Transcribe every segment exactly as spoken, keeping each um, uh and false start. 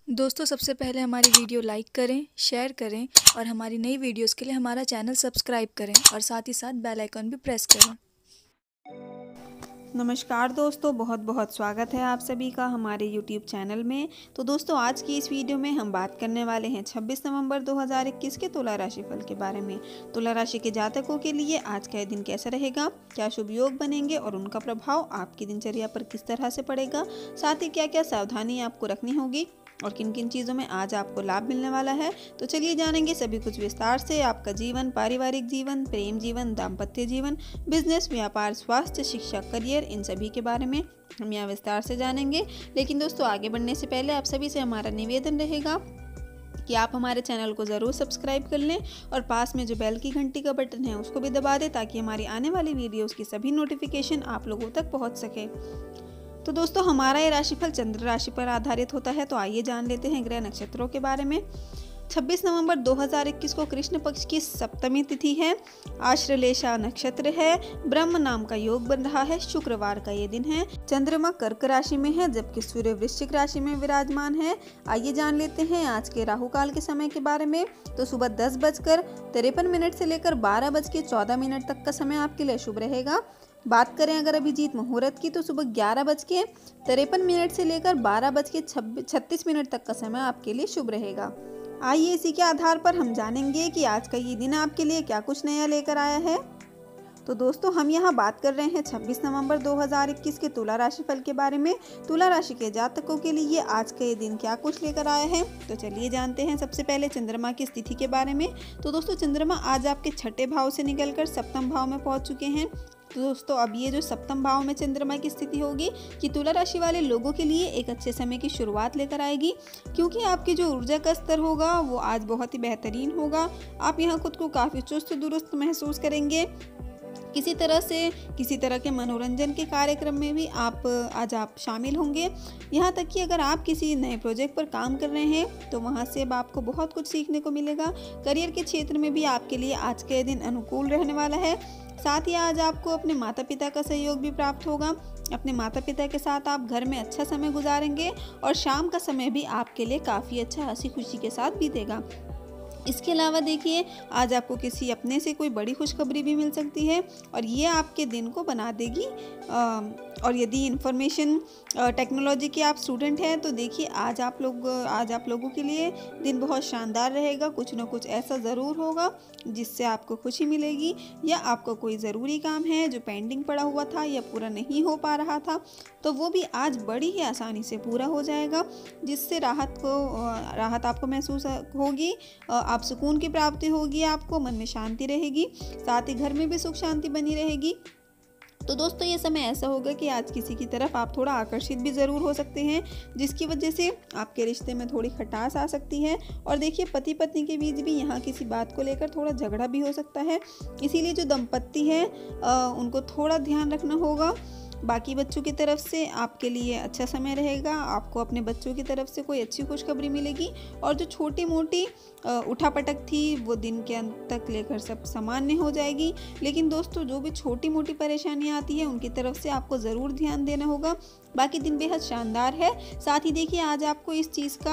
दोस्तों सबसे पहले हमारी वीडियो लाइक करें, शेयर करें और हमारी नई वीडियोस के लिए हमारा चैनल सब्सक्राइब करें और साथ ही साथ बेल आइकन भी प्रेस करें। नमस्कार दोस्तों, बहुत बहुत स्वागत है आप सभी का हमारे यूट्यूब चैनल में। तो दोस्तों आज की इस वीडियो में हम बात करने वाले हैं छब्बीस नवंबर दो हज़ार इक्कीस के तुला राशि फल के बारे में। तुला राशि के जातकों के लिए आज का दिन कैसा रहेगा, क्या शुभ योग बनेंगे और उनका प्रभाव आपकी दिनचर्या पर किस तरह से पड़ेगा, साथ ही क्या क्या सावधानी आपको रखनी होगी और किन किन चीज़ों में आज आपको लाभ मिलने वाला है। तो चलिए जानेंगे सभी कुछ विस्तार से। आपका जीवन, पारिवारिक जीवन, प्रेम जीवन, दाम्पत्य जीवन, बिजनेस, व्यापार, स्वास्थ्य, शिक्षा, करियर, इन सभी के बारे में हम यहाँ विस्तार से जानेंगे। लेकिन दोस्तों आगे बढ़ने से पहले आप सभी से हमारा निवेदन रहेगा कि आप हमारे चैनल को ज़रूर सब्सक्राइब कर लें और पास में जो बेल की घंटी का बटन है उसको भी दबा दें ताकि हमारी आने वाली वीडियोज़ की सभी नोटिफिकेशन आप लोगों तक पहुँच सके। तो दोस्तों हमारा ये राशिफल चंद्र राशि पर आधारित होता है। तो आइए जान लेते हैं ग्रह नक्षत्रों के बारे में। छब्बीस नवंबर दो हज़ार इक्कीस को कृष्ण पक्ष की सप्तमी तिथि है। आश्लेषा नक्षत्र है। ब्रह्म नाम का योग बन रहा है। शुक्रवार का ये दिन है। चंद्रमा कर्क राशि में है जबकि सूर्य वृश्चिक राशि में विराजमान है। आइए जान लेते हैं आज के राहु काल के समय के बारे में। तो सुबह दस बजकर तिरपन मिनट से लेकर बारह बज के चौदह मिनट तक का समय आपके लिए शुभ रहेगा। बात करें अगर अभिजीत मुहूर्त की तो सुबह ग्यारह बज के तिरपन मिनट से लेकर बारह बज के छत्तीस मिनट तक का समय आपके लिए शुभ रहेगा। आइए इसी के आधार पर हम जानेंगे कि आज का ये दिन आपके लिए क्या कुछ नया लेकर आया है। तो दोस्तों हम यहाँ बात कर रहे हैं छब्बीस नवंबर दो हज़ार इक्कीस के तुला राशि फल के बारे में। तुला राशि के जातकों के लिए आज का ये दिन क्या कुछ लेकर आया है, तो चलिए जानते हैं। सबसे पहले चंद्रमा की स्थिति के बारे में। तो दोस्तों चंद्रमा आज आपके छठे भाव से निकलकर सप्तम भाव में पहुंच चुके हैं। तो दोस्तों अब ये जो सप्तम भाव में चंद्रमा की स्थिति होगी कि तुला राशि वाले लोगों के लिए एक अच्छे समय की शुरुआत लेकर आएगी, क्योंकि आपकी जो ऊर्जा का स्तर होगा वो आज बहुत ही बेहतरीन होगा। आप यहाँ खुद को काफ़ी चुस्त दुरुस्त महसूस करेंगे। किसी तरह से किसी तरह के मनोरंजन के कार्यक्रम में भी आप आज आप शामिल होंगे। यहाँ तक कि अगर आप किसी नए प्रोजेक्ट पर काम कर रहे हैं तो वहाँ से अब आपको बहुत कुछ सीखने को मिलेगा। करियर के क्षेत्र में भी आपके लिए आज के दिन अनुकूल रहने वाला है। साथ ही आज आपको अपने माता पिता का सहयोग भी प्राप्त होगा। अपने माता पिता के साथ आप घर में अच्छा समय गुजारेंगे और शाम का समय भी आपके लिए काफ़ी अच्छा हंसी खुशी के साथ बीतेगा। इसके अलावा देखिए आज आपको किसी अपने से कोई बड़ी खुशखबरी भी मिल सकती है और ये आपके दिन को बना देगी। आ, और यदि इंफॉर्मेशन टेक्नोलॉजी के आप स्टूडेंट हैं तो देखिए आज आप लोग आज आप लोगों के लिए दिन बहुत शानदार रहेगा। कुछ ना कुछ ऐसा ज़रूर होगा जिससे आपको खुशी मिलेगी, या आपको कोई ज़रूरी काम है जो पेंडिंग पड़ा हुआ था या पूरा नहीं हो पा रहा था तो वो भी आज बड़ी ही आसानी से पूरा हो जाएगा, जिससे राहत को राहत आपको महसूस होगी। आप सुकून की प्राप्ति होगी, आपको मन में शांति रहेगी, साथ ही घर में भी सुख शांति बनी रहेगी। तो दोस्तों ये समय ऐसा होगा कि आज किसी की तरफ आप थोड़ा आकर्षित भी ज़रूर हो सकते हैं, जिसकी वजह से आपके रिश्ते में थोड़ी खटास आ सकती है। और देखिए पति पत्नी के बीच भी यहाँ किसी बात को लेकर थोड़ा झगड़ा भी हो सकता है, इसीलिए जो दंपत्ति है आ, उनको थोड़ा ध्यान रखना होगा। बाकी बच्चों की तरफ से आपके लिए अच्छा समय रहेगा। आपको अपने बच्चों की तरफ से कोई अच्छी खुशखबरी मिलेगी और जो छोटी मोटी उठापटक थी वो दिन के अंत तक लेकर सब सामान्य हो जाएगी। लेकिन दोस्तों जो भी छोटी मोटी परेशानियां आती है उनकी तरफ से आपको ज़रूर ध्यान देना होगा। बाकी दिन बेहद शानदार है। साथ ही देखिए आज आपको इस चीज़ का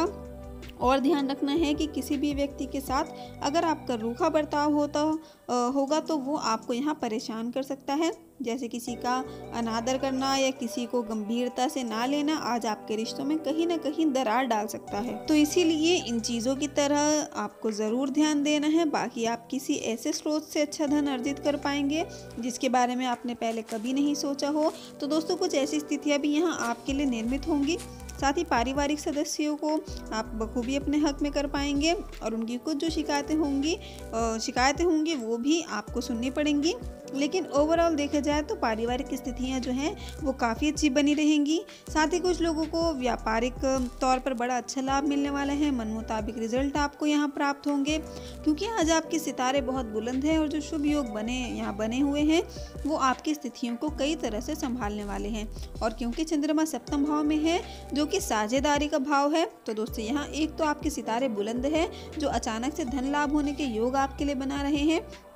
और ध्यान रखना है कि किसी भी व्यक्ति के साथ अगर आपका रूखा बर्ताव होता होगा तो वो आपको यहाँ परेशान कर सकता है, जैसे किसी का अनादर करना या किसी को गंभीरता से ना लेना आज आपके रिश्तों में कहीं ना कहीं दरार डाल सकता है। तो इसीलिए इन चीज़ों की तरह आपको ज़रूर ध्यान देना है। बाकी आप किसी ऐसे स्रोत से अच्छा धन अर्जित कर पाएंगे जिसके बारे में आपने पहले कभी नहीं सोचा हो। तो दोस्तों कुछ ऐसी स्थितियाँ भी यहाँ आपके लिए निर्मित होंगी। साथ ही पारिवारिक सदस्यों को आप बखूबी अपने हक में कर पाएंगे और उनकी कुछ जो शिकायतें होंगी शिकायतें होंगी वो भी आपको सुननी पड़ेंगी। लेकिन ओवरऑल देखा जाए तो पारिवारिक स्थितियां जो हैं वो काफ़ी अच्छी बनी रहेंगी। साथ ही कुछ लोगों को व्यापारिक तौर पर बड़ा अच्छा लाभ मिलने वाला है। मन मुताबिक रिजल्ट आपको यहाँ प्राप्त होंगे, क्योंकि आज आपके सितारे बहुत बुलंद हैं और जो शुभ योग बने यहाँ बने हुए हैं वो आपकी स्थितियों को कई तरह से संभालने वाले हैं। और क्योंकि चंद्रमा सप्तम भाव में है जो कि साझेदारी का भाव है, तो दोस्तों यहाँ एक तो आपके सितारे बुलंद है जो अचानक से धन लाभ होने के योग आपके लिए बना रहे हैं।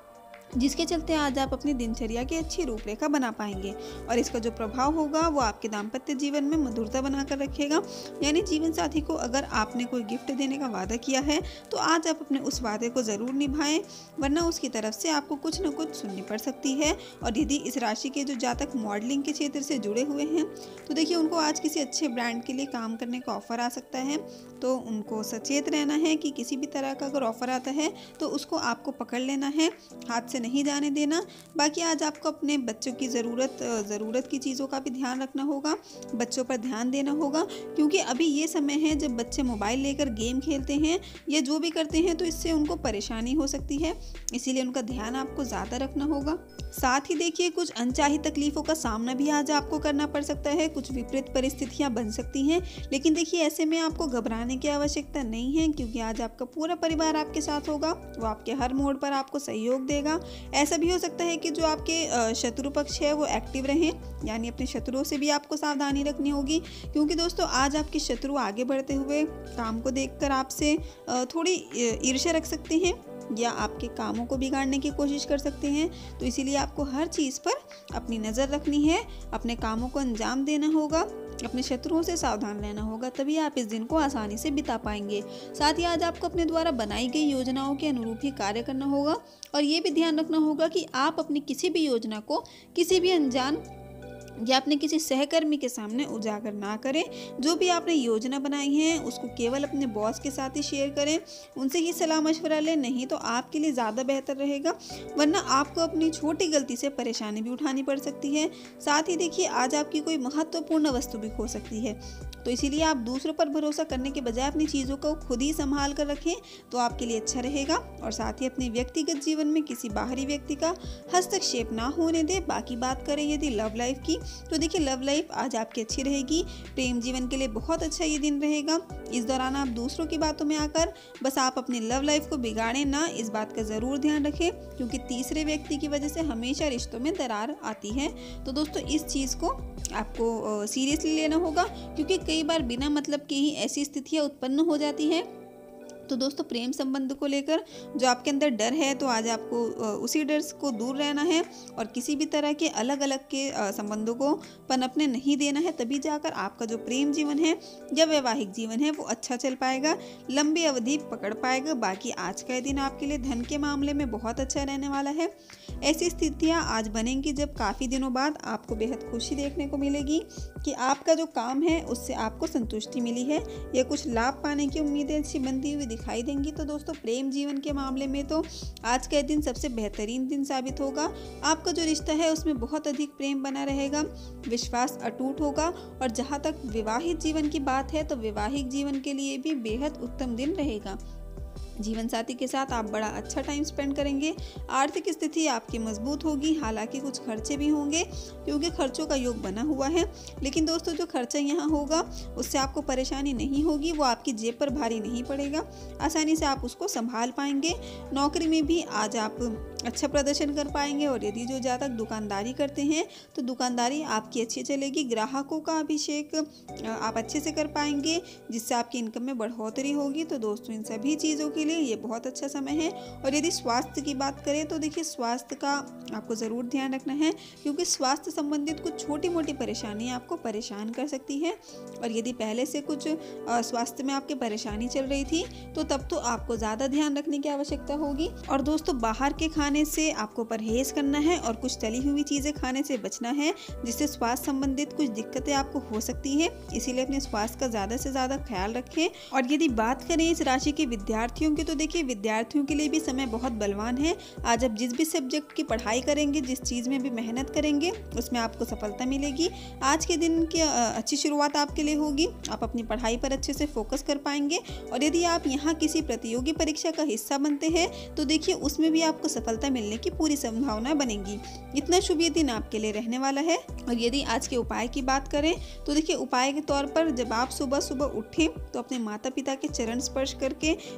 जिसके चलते आज आप अपनी दिनचर्या की अच्छी रूपरेखा बना पाएंगे और इसका जो प्रभाव होगा वो आपके दाम्पत्य जीवन में मधुरता बनाकर रखेगा। यानी जीवन साथी को अगर आपने कोई गिफ्ट देने का वादा किया है तो आज आप अपने उस वादे को ज़रूर निभाएं, वरना उसकी तरफ से आपको कुछ न कुछ सुननी पड़ सकती है। और यदि इस राशि के जो जातक मॉडलिंग के क्षेत्र से जुड़े हुए हैं तो देखिए उनको आज किसी अच्छे ब्रांड के लिए काम करने का ऑफर आ सकता है, तो उनको सचेत रहना है कि किसी भी तरह का अगर ऑफर आता है तो उसको आपको पकड़ लेना है, हाथ से नहीं जाने देना। बाकी आज आपको अपने बच्चों की ज़रूरत ज़रूरत की चीज़ों का भी ध्यान रखना होगा, बच्चों पर ध्यान देना होगा, क्योंकि अभी ये समय है जब बच्चे मोबाइल लेकर गेम खेलते हैं या जो भी करते हैं तो इससे उनको परेशानी हो सकती है, इसीलिए उनका ध्यान आपको ज़्यादा रखना होगा। साथ ही देखिए कुछ अनचाही तकलीफ़ों का सामना भी आज आपको करना पड़ सकता है, कुछ विपरीत परिस्थितियां बन सकती हैं, लेकिन देखिए ऐसे में आपको घबराने की आवश्यकता नहीं है, क्योंकि आज आपका पूरा परिवार आपके साथ होगा, वो आपके हर मोड़ पर आपको सहयोग देगा। ऐसा भी हो सकता है कि जो आपके शत्रु पक्ष है वो एक्टिव रहें, यानी अपने शत्रुओं से भी आपको सावधानी रखनी होगी, क्योंकि दोस्तों आज आपके शत्रु आगे बढ़ते हुए काम को देखकर आपसे थोड़ी ईर्ष्या रख सकते हैं या आपके कामों को बिगाड़ने की कोशिश कर सकते हैं। तो इसीलिए आपको हर चीज़ पर अपनी नज़र रखनी है, अपने कामों को अंजाम देना होगा, अपने शत्रुओं से सावधान रहना होगा, तभी आप इस दिन को आसानी से बिता पाएंगे। साथ ही आज आपको अपने द्वारा बनाई गई योजनाओं के अनुरूप ही कार्य करना होगा और ये भी ध्यान रखना होगा कि आप अपनी किसी भी योजना को किसी भी अनजान या अपने किसी सहकर्मी के सामने उजागर ना करें। जो भी आपने योजना बनाई है उसको केवल अपने बॉस के साथ ही शेयर करें, उनसे ही सलाह मशवरा लें, नहीं तो आपके लिए ज़्यादा बेहतर रहेगा, वरना आपको अपनी छोटी गलती से परेशानी भी उठानी पड़ सकती है। साथ ही देखिए आज आपकी कोई महत्वपूर्ण वस्तु भी खो सकती है, तो इसीलिए आप दूसरों पर भरोसा करने के बजाय अपनी चीज़ों को खुद ही संभाल कर रखें तो आपके लिए अच्छा रहेगा। और साथ ही अपने व्यक्तिगत जीवन में किसी बाहरी व्यक्ति का हस्तक्षेप ना होने दें। बाकी बात करें यदि लव लाइफ की, तो देखिए लव लाइफ आज आपकी अच्छी रहेगी, प्रेम जीवन के लिए बहुत अच्छा ये दिन रहेगा। इस दौरान आप दूसरों की बातों में आकर बस आप अपनी लव लाइफ को बिगाड़ें ना, इस बात का ज़रूर ध्यान रखें, क्योंकि तीसरे व्यक्ति की वजह से हमेशा रिश्तों में दरार आती है। तो दोस्तों इस चीज़ को आपको सीरियसली लेना होगा, क्योंकि कई बार बिना मतलब के ही ऐसी स्थितियाँ उत्पन्न हो जाती हैं। तो दोस्तों प्रेम संबंध को लेकर जो आपके अंदर डर है तो आज आपको उसी डर को दूर रहना है और किसी भी तरह के अलग अलग के संबंधों को पनपने नहीं देना है, तभी जाकर आपका जो प्रेम जीवन है या वैवाहिक जीवन है वो अच्छा चल पाएगा, लंबी अवधि पकड़ पाएगा। बाकी आज का दिन आपके लिए धन के मामले में बहुत अच्छा रहने वाला है। ऐसी स्थितियाँ आज बनेंगी जब काफ़ी दिनों बाद आपको बेहद खुशी देखने को मिलेगी कि आपका जो काम है उससे आपको संतुष्टि मिली है या कुछ लाभ पाने की उम्मीदें अच्छी बनती हुई दिखाई देंगी। तो दोस्तों प्रेम जीवन के मामले में तो आज का दिन सबसे बेहतरीन दिन साबित होगा। आपका जो रिश्ता है उसमें बहुत अधिक प्रेम बना रहेगा, विश्वास अटूट होगा। और जहाँ तक विवाहित जीवन की बात है तो वैवाहिक जीवन के लिए भी बेहद उत्तम दिन रहेगा। जीवन साथी के साथ आप बड़ा अच्छा टाइम स्पेंड करेंगे। आर्थिक स्थिति आपकी मजबूत होगी, हालांकि कुछ खर्चे भी होंगे क्योंकि खर्चों का योग बना हुआ है, लेकिन दोस्तों जो खर्चा यहाँ होगा उससे आपको परेशानी नहीं होगी, वो आपकी जेब पर भारी नहीं पड़ेगा, आसानी से आप उसको संभाल पाएंगे। नौकरी में भी आज आप अच्छा प्रदर्शन कर पाएंगे और यदि जो जातक दुकानदारी करते हैं तो दुकानदारी आपकी अच्छी चलेगी। ग्राहकों का अभिषेक आप अच्छे से कर पाएंगे जिससे आपकी इनकम में बढ़ोतरी होगी। तो दोस्तों इन सभी चीज़ों के लिए ये बहुत अच्छा समय है। और यदि स्वास्थ्य की बात करें तो देखिए स्वास्थ्य का आपको ज़रूर ध्यान रखना है, क्योंकि स्वास्थ्य संबंधित कुछ छोटी मोटी परेशानियाँ आपको परेशान कर सकती है। और यदि पहले से कुछ स्वास्थ्य में आपकी परेशानी चल रही थी तो तब तो आपको ज़्यादा ध्यान रखने की आवश्यकता होगी। और दोस्तों बाहर के खाने से आपको परहेज करना है और कुछ तली हुई चीज़ें खाने से बचना है, जिससे स्वास्थ्य संबंधित कुछ दिक्कतें आपको हो सकती है। इसीलिए अपने स्वास्थ्य का ज़्यादा से ज़्यादा ख्याल रखें। और यदि बात करें इस राशि के विद्यार्थियों की, तो देखिए विद्यार्थियों के लिए भी समय बहुत बलवान है। आज आप जिस भी सब्जेक्ट की पढ़ाई करेंगे, जिस चीज़ में भी मेहनत करेंगे, उसमें आपको सफलता मिलेगी। आज के दिन की अच्छी शुरुआत आपके लिए होगी, आप अपनी पढ़ाई पर अच्छे से फोकस कर पाएंगे। और यदि आप यहाँ किसी प्रतियोगी परीक्षा का हिस्सा बनते हैं तो देखिए उसमें भी आपको सफलता मिलने की पूरी संभावना बनेगी। इतना शुभ ये दिन आपके लिए रहने वाला है। और यदि आज के उपाय की बात करें तो देखिए उपाय के तौर पर जब आप सुबह सुबह उठें तो अपने माता पिता के चरण स्पर्श करके उनका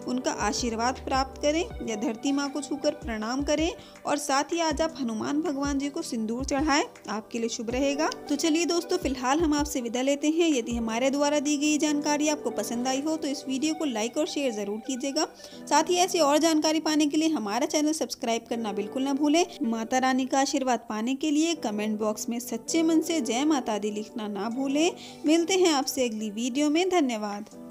आशीर्वाद प्राप्त करें या धरती माँ को छूकर प्रणाम करें और साथ ही आज आप हनुमान भगवान जी को सिंदूर चढ़ाएं, आपके लिए शुभ रहेगा। तो चलिए दोस्तों, फिलहाल हम आपसे विदा लेते हैं। यदि हमारे द्वारा दी गई जानकारी आपको पसंद आई हो तो इस वीडियो को लाइक और शेयर जरूर कीजिएगा। साथ ही ऐसी और जानकारी पाने के लिए हमारा चैनल सब्सक्राइब करना बिल्कुल ना भूलें। माता रानी का आशीर्वाद पाने के लिए कमेंट बॉक्स में सच्चे मन से जय माता दी लिखना ना भूलें। मिलते हैं आपसे अगली वीडियो में। धन्यवाद।